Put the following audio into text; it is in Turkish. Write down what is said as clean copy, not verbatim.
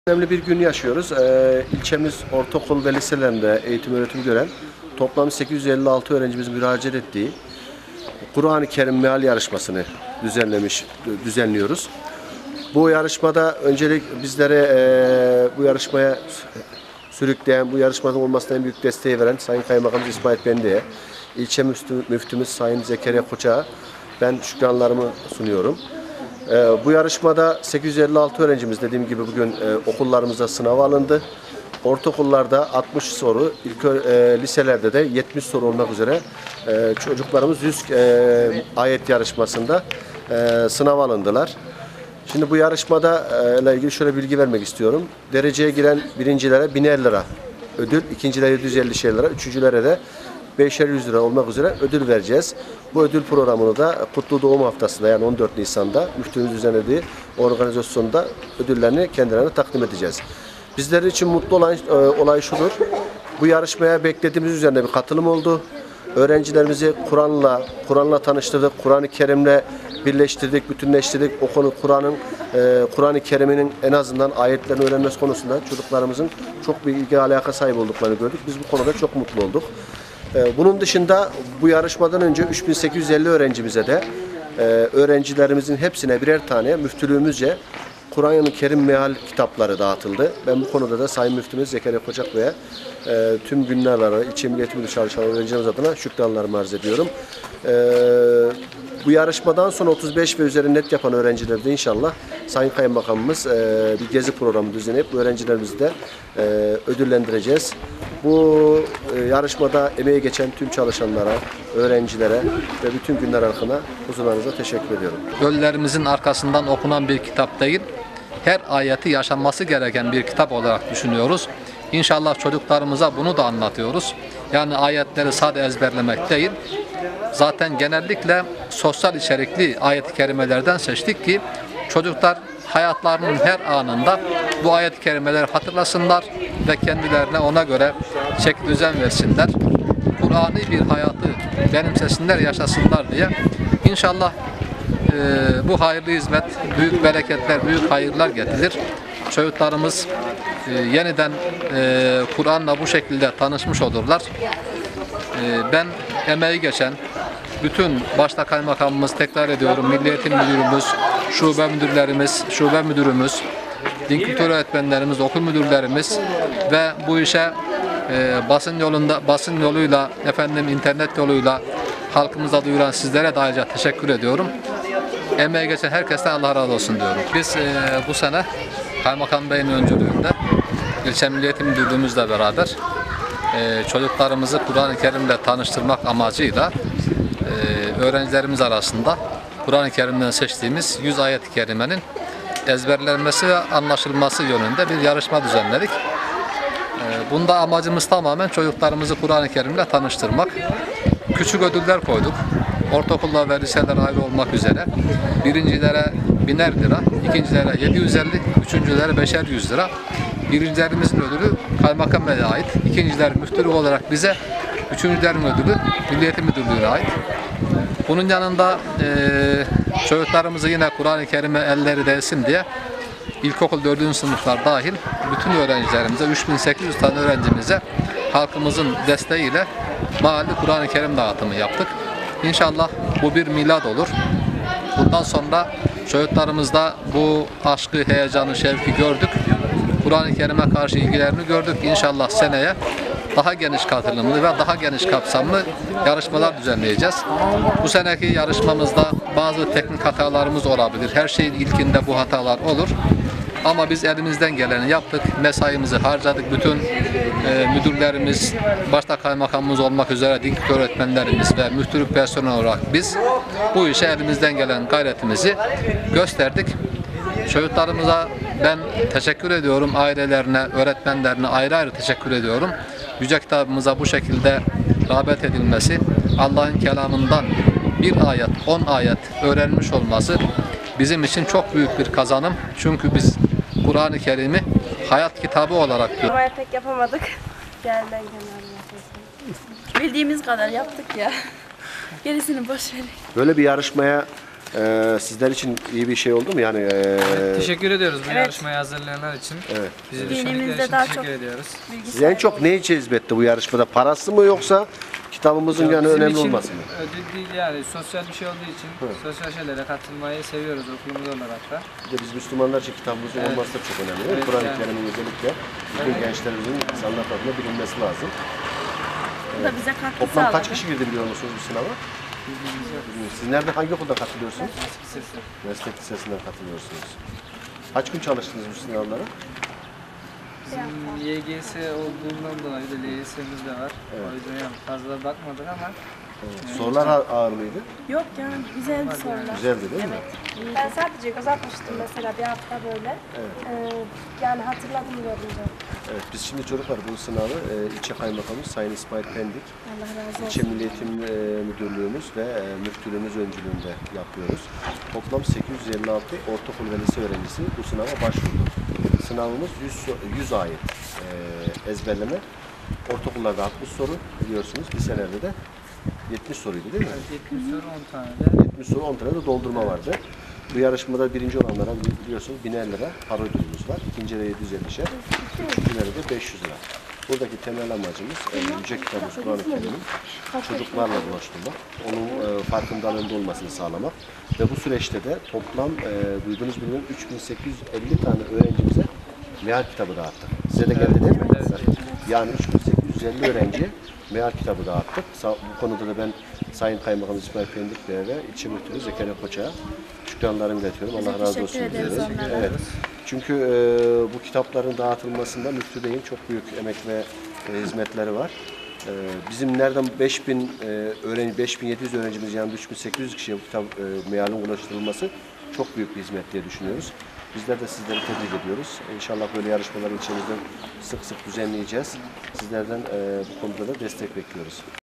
Önemli bir gün yaşıyoruz. İlçemiz ortaokul ve liselerinde eğitim öğretim gören toplam 856 öğrencimizin müracaat ettiği Kur'an-ı Kerim meal yarışmasını düzenliyoruz. Bu yarışmada öncelik bizlere bu yarışmaya sürükleyen, bu yarışmanın olmasına en büyük desteği veren Sayın Kaymakamımız İsmail Bendi'ye, ilçe müftümüz Sayın Zekeriya Koçak'a ben şükranlarımı sunuyorum. Bu yarışmada 856 öğrencimiz dediğim gibi bugün okullarımıza sınava alındı. Ortaokullarda 60 soru, liselerde de 70 soru olmak üzere çocuklarımız 100 ayet yarışmasında sınava alındılar. Şimdi bu yarışmada ile ilgili şöyle bilgi vermek istiyorum. Dereceye giren birincilere 1000'er lira ödül, ikincilere 750 lira, üçüncülere de 5'er 100 lira olmak üzere ödül vereceğiz. Bu ödül programını da Kutlu Doğum Haftası'nda yani 14 Nisan'da müftümüz düzenlediği organizasyonda ödüllerini kendilerine takdim edeceğiz. Bizler için mutlu olan olay şudur. Bu yarışmaya beklediğimiz üzerine bir katılım oldu. Öğrencilerimizi Kur'an'la tanıştırdık, Kur'an-ı Kerim'le birleştirdik, bütünleştirdik. O konu Kur'an-ı Kerim'in en azından ayetlerini öğrenmesi konusunda çocuklarımızın çok bir ilgi alaka sahip olduklarını gördük. Biz bu konuda çok mutlu olduk. Bunun dışında bu yarışmadan önce 3850 öğrencimize de öğrencilerimizin hepsine birer tane müftülüğümüzce Kur'an-ı Kerim meal kitapları dağıtıldı. Ben bu konuda da Sayın Müftümüz Zekeriya Koçak ve tüm günlerle ilçe Milli Müdürlüğü çalışan öğrencilerimiz adına şükranlarımı arz ediyorum. Bu yarışmadan sonra 35 ve üzeri net yapan öğrencileri de inşallah Sayın Kaymakamımız bir gezi programı düzenleyip bu öğrencilerimizi de ödüllendireceğiz. Bu yarışmada emeği geçen tüm çalışanlara, öğrencilere ve bütün günler halkına huzurlarınıza teşekkür ediyorum. Ölülerimizin arkasından okunan bir kitap değil, her ayeti yaşanması gereken bir kitap olarak düşünüyoruz. İnşallah çocuklarımıza bunu da anlatıyoruz. Yani ayetleri sadece ezberlemek değil, zaten genellikle sosyal içerikli ayet-i kerimelerden seçtik ki çocuklar hayatlarının her anında bu ayet-i kerimeleri hatırlasınlar ve kendilerine ona göre şekil düzen versinler. Kur'an'ı bir hayatı benimsesinler, yaşasınlar diye. İnşallah bu hayırlı hizmet büyük bereketler, büyük hayırlar getirir. Çocuklarımız yeniden Kur'an'la bu şekilde tanışmış olurlar. Ben emeği geçen bütün başta kaymakamımız, tekrar ediyorum, Milli Eğitim Müdürümüz, şube müdürlerimiz, şube müdürümüz, din kültürü öğretmenlerimiz, okul müdürlerimiz ve bu işe basın yoluyla, internet yoluyla halkımıza duyuran sizlere de ayrıca teşekkür ediyorum. Emeği geçen herkesten Allah razı olsun diyorum. Biz bu sene Kaymakam Bey'in öncülüğünde İlçe Milli Eğitim Müdürlüğümüzle beraber çocuklarımızı Kur'an-ı Kerim'le tanıştırmak amacıyla öğrencilerimiz arasında Kur'an-ı Kerim'den seçtiğimiz 100 ayet-i kerimenin ezberlenmesi ve anlaşılması yönünde bir yarışma düzenledik. Bunda amacımız tamamen çocuklarımızı Kur'an-ı Kerim'le tanıştırmak. Küçük ödüller koyduk. Ortaokullar ve liseler ayrı olmak üzere. Birincilere 1000'er lira, ikincilere 750, üçüncülere 5'er 100 lira. Birincilerimizin ödülü Kaymakam Bey'e ait. İkinciler müftülük olarak bize, üçüncülerin ödülü Milli Eğitim Müdürlüğü'ne ait. Bunun yanında çocuklarımızı yine Kur'an-ı Kerim'e elleri değsin diye ilkokul 4. sınıflar dahil bütün öğrencilerimize, 3800 tane öğrencimize halkımızın desteğiyle mahalli Kur'an-ı Kerim dağıtımı yaptık. İnşallah bu bir milad olur. Bundan sonra çocuklarımızda bu aşkı, heyecanı, şevki gördük. Kur'an-ı Kerim'e karşı ilgilerini gördük. İnşallah seneye daha geniş katılımlı ve daha geniş kapsamlı yarışmalar düzenleyeceğiz. Bu seneki yarışmamızda bazı teknik hatalarımız olabilir. Her şeyin ilkinde bu hatalar olur. Ama biz elimizden geleni yaptık, mesaimizi harcadık. Bütün müdürlerimiz, başta kaymakamımız olmak üzere din kültürü öğretmenlerimiz ve müftülük personeli olarak biz bu işe elimizden gelen gayretimizi gösterdik. Çocuklarımıza ben teşekkür ediyorum, ailelerine, öğretmenlerine ayrı ayrı teşekkür ediyorum. Yüce kitabımıza bu şekilde rağbet edilmesi, Allah'ın kelamından bir ayet, 10 ayet öğrenmiş olması bizim için çok büyük bir kazanım. Çünkü biz Kur'an-ı Kerim'i hayat kitabı olarak görüyoruz. Ama pek yapamadık. Gelden bildiğimiz kadar yaptık ya. Gerisini boş verin. Böyle bir yarışmaya Sizler için iyi bir şey oldu mu? Yani Teşekkür ediyoruz bu Evet. yarışmaya hazırlayanlar için. Evet. Bizi Dinimizde düşündükleri için daha teşekkür çok ediyoruz. Sizi en çok ne cezbetti bu yarışmada? Parası mı yoksa kitabımızın yani Bizim önemli için olması mı? ödül değil yani sosyal bir şey olduğu için sosyal şeylere katılmayı seviyoruz okulumuz olarak da. Bir de biz Müslümanlar için kitabımızın Evet. olması da çok önemli. değil mi? Evet, Kur'an-ı yani. Kerim'in özellikle bütün gençlerimizin insanlar tarafından bilinmesi lazım. Bu da bize katkı Toplam sağladı. kaç kişi girdi biliyor musunuz bu sınava? Bilgimiz yok. Siz nerede, hangi okulda katılıyorsunuz? Sesi. Meslek lisesinden katılıyorsunuz. Kaç gün çalıştınız bu sınavlara? Bizim YGS olduğundan dolayı da LYS'miz de var. O yüzden yani fazla bakmadık ama Sorular ağır mıydı? Yok yani güzeldi sorular. Güzeldi değil mi? Ben sadece göz atmıştım mesela bir hafta böyle. Yani hatırladım görünce. Evet, biz şimdi çocuklar bu sınavı ilçe kaymakamımız Sayın İsmail Pendik, Allah razı İlçe olsun. Milli Eğitim Müdürlüğümüz ve müftülüğümüz öncülüğünde yapıyoruz. Toplam 856 ortaokul ve lise öğrencisi bu sınava başvurdu. Sınavımız 100 ayet ezberleme. Ortaokullarda 60 soru biliyorsunuz, liselerde de 70 soruydu değil mi? 70 soru 10 tane de 70 soru 10 tane de doldurma vardı. Bu yarışmada birinci olanlara biliyorsunuz 1000'er lira para ödülümüz var. İkincilere 750'şer, üçüncülere de 500 lira. Buradaki temel amacımız Yüce Kitabımız Kur'an-ı Kerim'in çocuklarla buluşturmak, onun farkındalığında olmasını sağlamak ve bu süreçte de toplam duyduğunuz bilinen 3850 tane öğrencimize meal kitabı dağıttık. Size de geldi değil mi? Yani 3850 öğrenciye meal kitabı dağıttık. Bu konuda da ben Sayın Kaymakam İsmail Pendik Bey'e ve ilçe müftümüz Zekeriya Koç'a şükranlarımı iletiyorum. Allah razı olsun teşekkür ederiz diyoruz. onlara. Evet. Çünkü bu kitapların dağıtılmasında Müftü Bey'in çok büyük emek ve hizmetleri var. Bizim nereden 5000 öğrenci, 5700 öğrencimiz yani 3800 kişiye bu kitap mealin ulaştırılması çok büyük bir hizmet diye düşünüyoruz. Bizler de sizleri tebrik ediyoruz. İnşallah böyle yarışmaları içimizde sık sık düzenleyeceğiz. Sizlerden bu konuda da destek bekliyoruz.